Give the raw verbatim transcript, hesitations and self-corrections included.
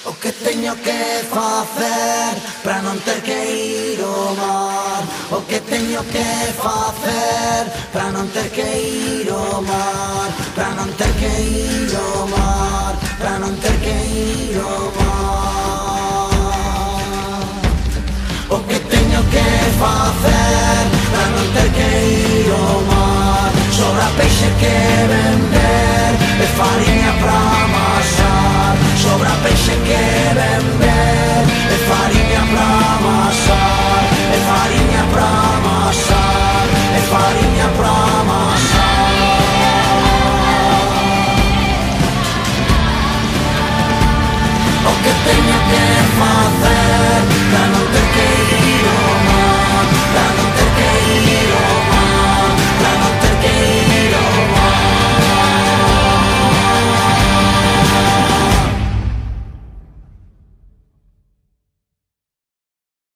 O que teño que facer para non ter que ir ao mar? O que teño que facer para non ter que ir ao mar? Para non ter que ir ao mar, para non ter que ir ao mar. O que teño que facer para non ter que ir ao mar? Sobra peixe que vender e fariña pra mar.